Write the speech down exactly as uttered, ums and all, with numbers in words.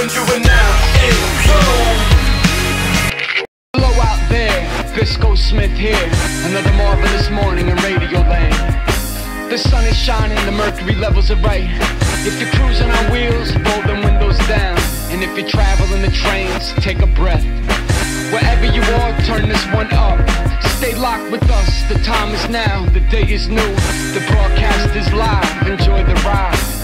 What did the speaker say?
Welcome to it now. Hello out there, Bisco Smith here. Another marvelous morning in Radio Land. The sun is shining, the mercury levels are right. If you're cruising on wheels, roll them windows down. And if you're traveling the trains, take a breath. Wherever you are, turn this one up. Stay locked with us, the time is now, the day is new. The broadcast is live, enjoy the ride.